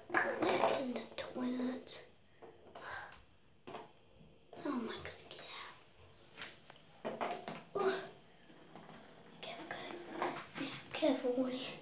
left in the toilet. How am I going to get out? Oh. Careful, guys. Be careful, Woody.